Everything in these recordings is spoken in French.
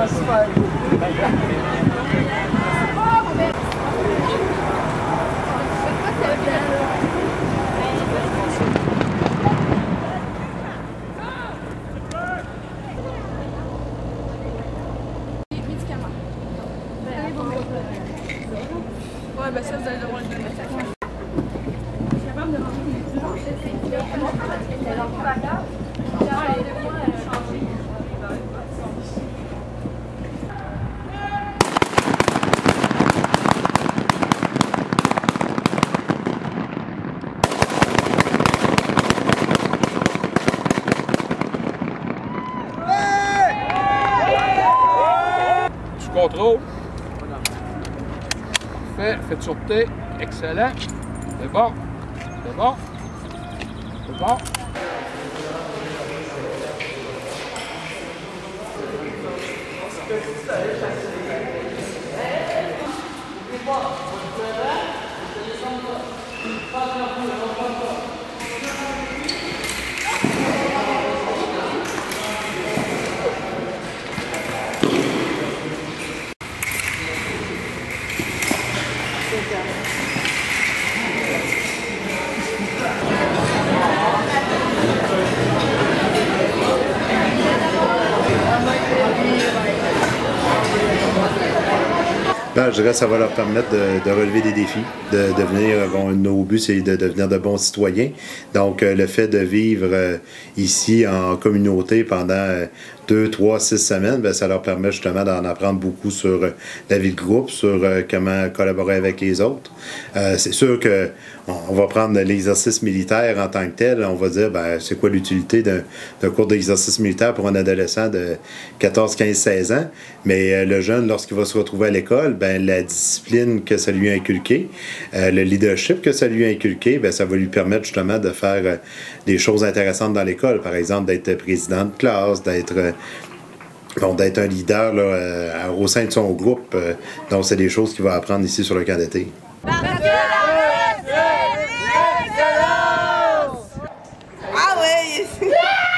Ouais, bah ça, vous allez devoir le donner. Tu contrôles. Fait de sûreté. Excellent. C'est bon. C'est bon. C'est bon. Ben, je dirais que ça va leur permettre de relever des défis, de devenir, bon, nos buts, c'est de devenir de bons citoyens. Donc, le fait de vivre ici en communauté pendant 2, 3, 6 semaines, ben, ça leur permet justement d'en apprendre beaucoup sur la vie de groupe, sur comment collaborer avec les autres. C'est sûr que on va prendre l'exercice militaire en tant que tel. On va dire, ben, c'est quoi l'utilité d'un cours d'exercice militaire pour un adolescent de 14, 15, 16 ans. Mais le jeune, lorsqu'il va se retrouver à l'école, ben, la discipline que ça lui a inculqué, le leadership que ça lui a inculqué, ben, ça va lui permettre justement de faire des choses intéressantes dans l'école. Par exemple, d'être président de classe, d'être un leader là, au sein de son groupe. Donc, c'est des choses qu'il va apprendre ici sur le camp d'été. Ah ouais!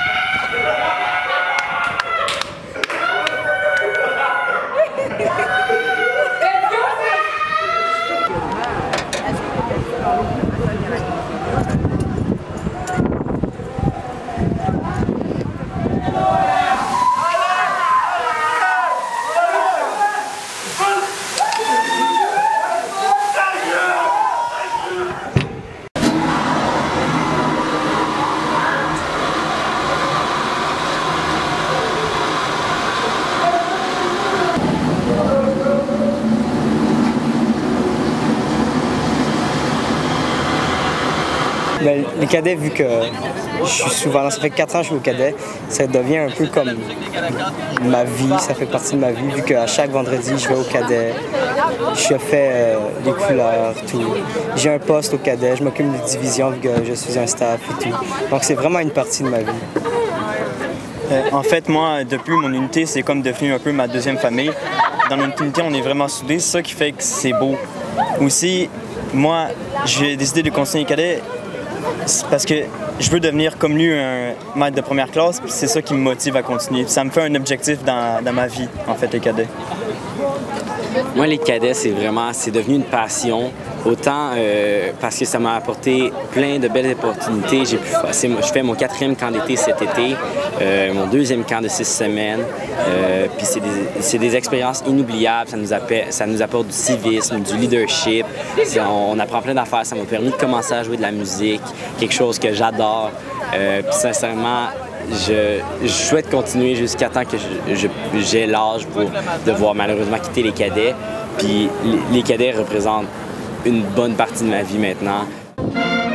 Ben, les cadets, vu que je suis souvent, ça fait 4 ans que je suis au cadet, ça devient un peu comme ma vie, ça fait partie de ma vie, vu qu'à chaque vendredi, je vais au cadet, je fais les couleurs, tout. J'ai un poste au cadet, je m'occupe des divisions, vu que je suis un staff et tout. Donc c'est vraiment une partie de ma vie. En fait, moi, depuis mon unité, c'est comme devenu un peu ma deuxième famille. Dans notre unité, on est vraiment soudés, c'est ça qui fait que c'est beau. Aussi, moi, j'ai décidé de continuer les cadets parce que je veux devenir comme lui un maître de première classe, puis c'est ça qui me motive à continuer. Ça me fait un objectif dans ma vie, en fait, les cadets. Moi, les cadets, c'est devenu une passion. Autant parce que ça m'a apporté plein de belles opportunités. Je fais mon 4e camp d'été cet été, mon 2e camp de 6 semaines. Puis c'est des expériences inoubliables. Ça nous apporte du civisme, du leadership. On apprend plein d'affaires. Ça m'a permis de commencer à jouer de la musique, quelque chose que j'adore. Puis sincèrement, je souhaite continuer jusqu'à temps que j'ai l'âge pour devoir malheureusement quitter les cadets. Puis les cadets représentent une bonne partie de ma vie maintenant.